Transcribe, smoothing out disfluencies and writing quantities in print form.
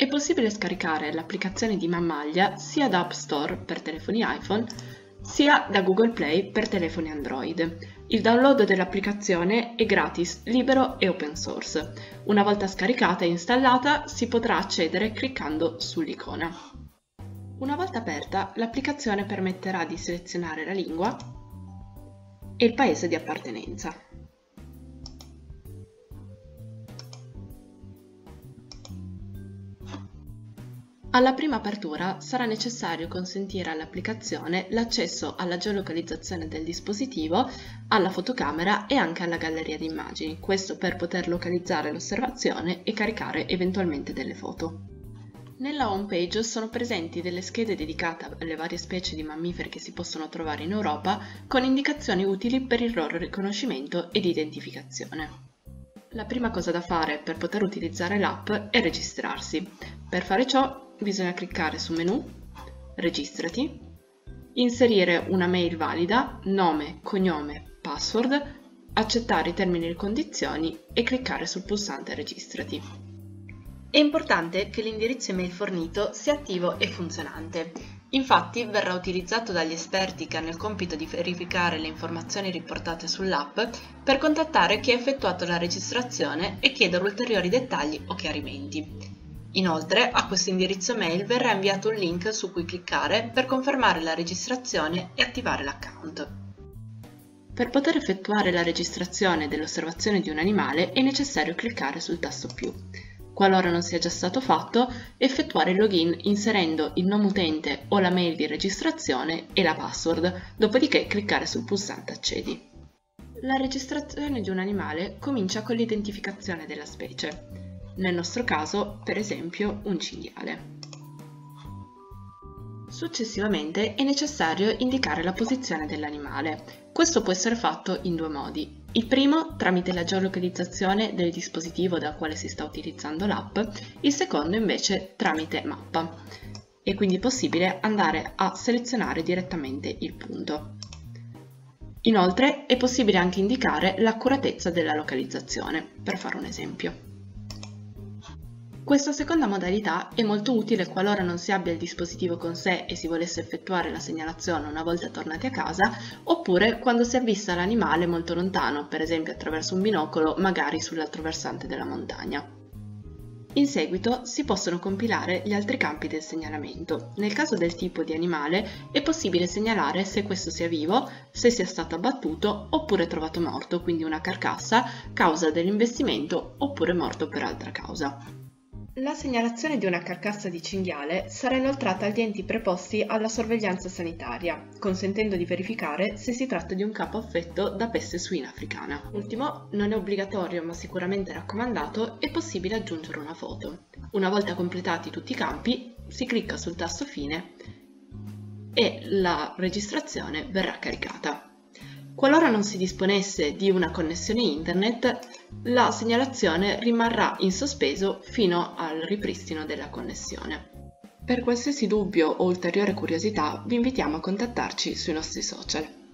è possibile scaricare l'applicazione di Mammaglia sia da App Store per telefoni iPhone, sia da Google Play per telefoni Android. Il download dell'applicazione è gratis, libero e open source. Una volta scaricata e installata si potrà accedere cliccando sull'icona. Una volta aperta, l'applicazione permetterà di selezionare la lingua e il paese di appartenenza. Alla prima apertura sarà necessario consentire all'applicazione l'accesso alla geolocalizzazione del dispositivo, alla fotocamera e anche alla galleria di immagini, questo per poter localizzare l'osservazione e caricare eventualmente delle foto. Nella home page sono presenti delle schede dedicate alle varie specie di mammiferi che si possono trovare in Europa, con indicazioni utili per il loro riconoscimento ed identificazione. La prima cosa da fare per poter utilizzare l'app è registrarsi. Per fare ciò bisogna cliccare su Menu, Registrati, inserire una mail valida, nome, cognome, password, accettare i termini e le condizioni e cliccare sul pulsante Registrati. È importante che l'indirizzo email fornito sia attivo e funzionante. Infatti verrà utilizzato dagli esperti che hanno il compito di verificare le informazioni riportate sull'app per contattare chi ha effettuato la registrazione e chiedere ulteriori dettagli o chiarimenti. Inoltre, a questo indirizzo mail verrà inviato un link su cui cliccare per confermare la registrazione e attivare l'account. Per poter effettuare la registrazione dell'osservazione di un animale è necessario cliccare sul tasto più. Qualora non sia già stato fatto, effettuare il login inserendo il nome utente o la mail di registrazione e la password, dopodiché cliccare sul pulsante Accedi. La registrazione di un animale comincia con l'identificazione della specie. Nel nostro caso, per esempio, un cinghiale. Successivamente è necessario indicare la posizione dell'animale. Questo può essere fatto in due modi. Il primo tramite la geolocalizzazione del dispositivo dal quale si sta utilizzando l'app, il secondo invece tramite mappa. È quindi possibile andare a selezionare direttamente il punto. Inoltre è possibile anche indicare l'accuratezza della localizzazione, per fare un esempio. Questa seconda modalità è molto utile qualora non si abbia il dispositivo con sé e si volesse effettuare la segnalazione una volta tornati a casa, oppure quando si avvista l'animale molto lontano, per esempio attraverso un binocolo, magari sull'altro versante della montagna. In seguito si possono compilare gli altri campi del segnalamento. Nel caso del tipo di animale è possibile segnalare se questo sia vivo, se sia stato abbattuto oppure trovato morto, quindi una carcassa, causa dell'investimento oppure morto per altra causa. La segnalazione di una carcassa di cinghiale sarà inoltrata agli enti preposti alla sorveglianza sanitaria, consentendo di verificare se si tratta di un capo affetto da peste suina africana. Ultimo, non è obbligatorio ma sicuramente raccomandato, è possibile aggiungere una foto. Una volta completati tutti i campi, si clicca sul tasto Fine e la registrazione verrà caricata. Qualora non si disponesse di una connessione internet, la segnalazione rimarrà in sospeso fino al ripristino della connessione. Per qualsiasi dubbio o ulteriore curiosità vi invitiamo a contattarci sui nostri social.